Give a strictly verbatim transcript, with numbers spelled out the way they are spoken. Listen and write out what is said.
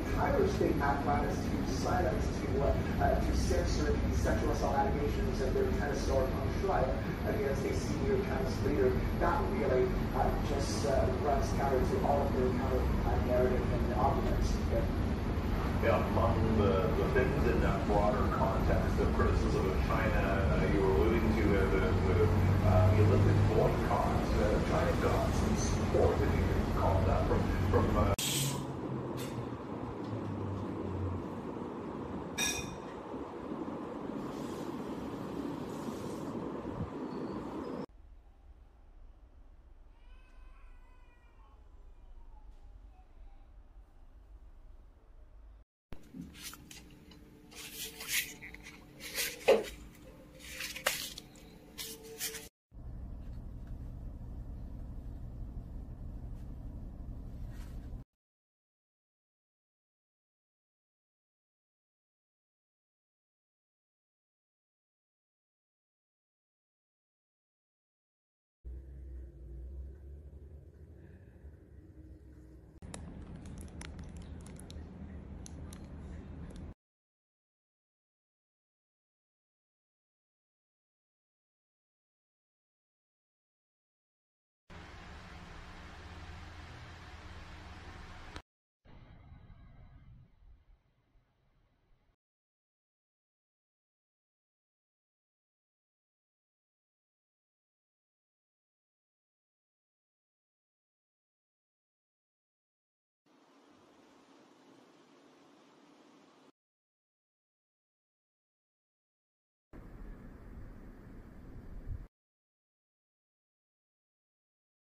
entire state apparatus to silence, to uh, uh, to censor the sexual assault allegations of their tennis star on trial against a senior tennis leader. That really uh, just uh, runs counter to all of their counter uh, narratives.